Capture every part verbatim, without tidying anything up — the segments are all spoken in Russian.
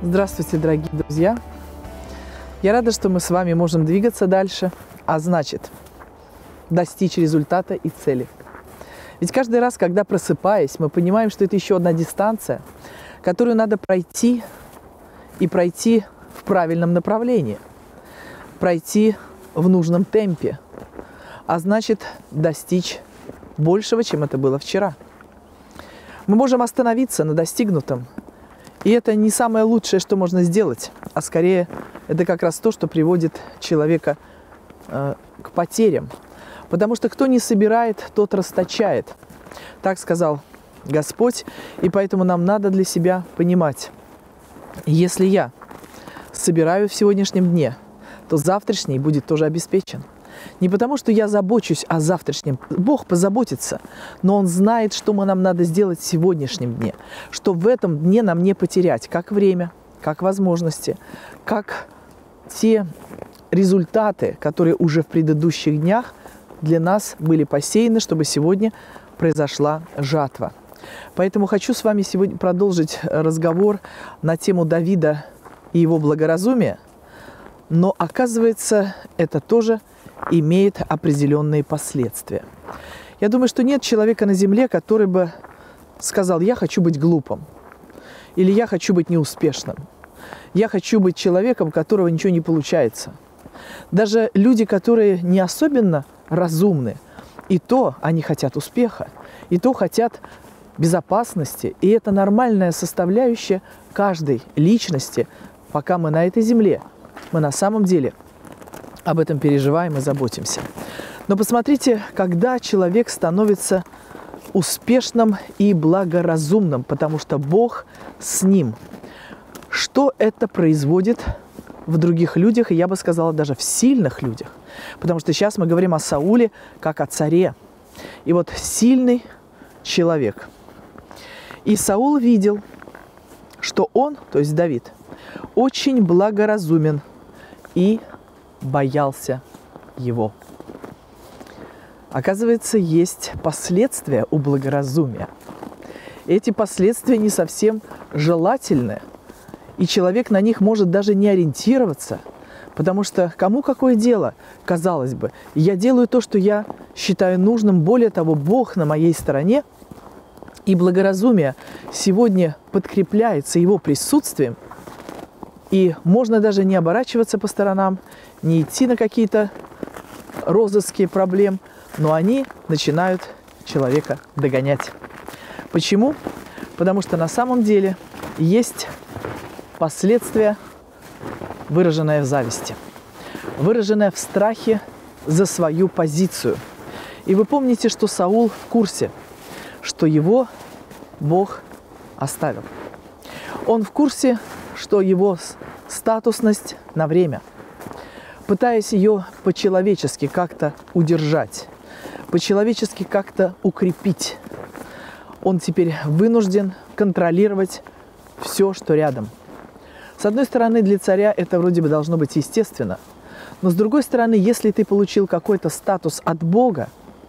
Здравствуйте, дорогие друзья! Я рада, что мы с вами можем двигаться дальше, а значит, достичь результата и цели. Ведь каждый раз, когда просыпаясь, мы понимаем, что это еще одна дистанция, которую надо пройти и пройти в правильном направлении, пройти в нужном темпе, а значит, достичь большего, чем это было вчера. Мы можем остановиться на достигнутом, и это не самое лучшее, что можно сделать, а скорее это как раз то, что приводит человека э, к потерям. Потому что кто не собирает, тот расточает. Так сказал Господь, и поэтому нам надо для себя понимать, если я собираю в сегодняшнем дне, то завтрашний будет тоже обеспечен. Не потому, что я забочусь о завтрашнем. Бог позаботится, но Он знает, что мы нам надо сделать в сегодняшнем дне, что в этом дне нам не потерять как время, как возможности, как те результаты, которые уже в предыдущих днях для нас были посеяны, чтобы сегодня произошла жатва. Поэтому хочу с вами сегодня продолжить разговор на тему Давида и его благоразумия, но оказывается, это тоже имеет определенные последствия. Я думаю, что нет человека на земле, который бы сказал: я хочу быть глупым, или я хочу быть неуспешным, я хочу быть человеком, у которого ничего не получается. Даже люди, которые не особенно разумны, и то они хотят успеха, и то хотят безопасности, и это нормальная составляющая каждой личности, пока мы на этой земле. Мы на самом деле об этом переживаем и заботимся. Но посмотрите, когда человек становится успешным и благоразумным, потому что Бог с ним, что это производит в других людях, и я бы сказала, даже в сильных людях. Потому что сейчас мы говорим о Сауле как о царе. И вот сильный человек. И Саул видел, что он, то есть Давид, очень благоразумен и боялся его. Оказывается, есть последствия у благоразумия. Эти последствия не совсем желательны, и человек на них может даже не ориентироваться, потому что кому какое дело, казалось бы. Я делаю то, что я считаю нужным, более того, Бог на моей стороне, и благоразумие сегодня подкрепляется его присутствием, и можно даже не оборачиваться по сторонам, не идти на какие-то розыски проблем, но они начинают человека догонять. Почему? Потому что на самом деле есть последствия, выраженные в зависти, выраженные в страхе за свою позицию. И вы помните, что Саул в курсе, что его Бог оставил. Он в курсе, что его статусность на время, пытаясь ее по-человечески как-то удержать, по-человечески как-то укрепить, он теперь вынужден контролировать все, что рядом. С одной стороны, для царя это вроде бы должно быть естественно, но с другой стороны, если ты получил какой-то статус от Бога,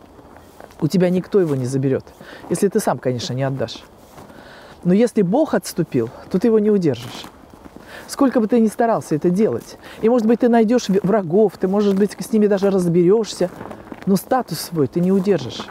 у тебя никто его не заберет, если ты сам, конечно, не отдашь. Но если Бог отступил, то ты его не удержишь. Сколько бы ты ни старался это делать. И, может быть, ты найдешь врагов, ты, может быть, с ними даже разберешься, но статус свой ты не удержишь.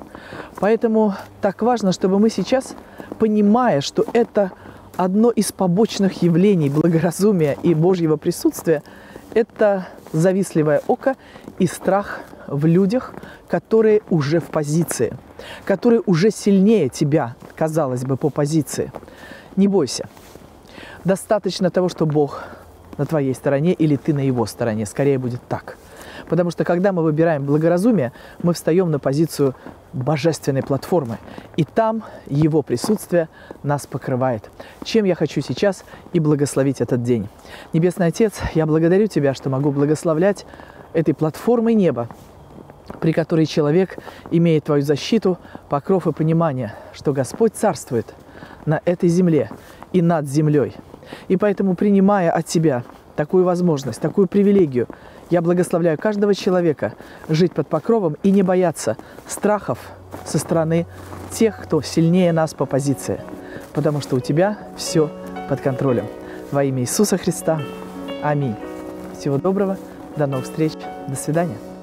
Поэтому так важно, чтобы мы сейчас, понимая, что это одно из побочных явлений благоразумия и Божьего присутствия, это завистливое око и страх в людях, которые уже в позиции, которые уже сильнее тебя, казалось бы, по позиции. Не бойся. Достаточно того, что Бог на твоей стороне или ты на Его стороне. Скорее будет так. Потому что когда мы выбираем благоразумие, мы встаем на позицию божественной платформы. И там Его присутствие нас покрывает. Чем я хочу сейчас и благословить этот день. Небесный Отец, я благодарю Тебя, что могу благословлять этой платформой неба, при которой человек имеет Твою защиту, покров и понимание, что Господь царствует на этой земле и над землей. И поэтому, принимая от Тебя такую возможность, такую привилегию, я благословляю каждого человека жить под покровом и не бояться страхов со стороны тех, кто сильнее нас по позиции, потому что у Тебя все под контролем. во имя Иисуса Христа. Аминь. Всего доброго, до новых встреч, до свидания.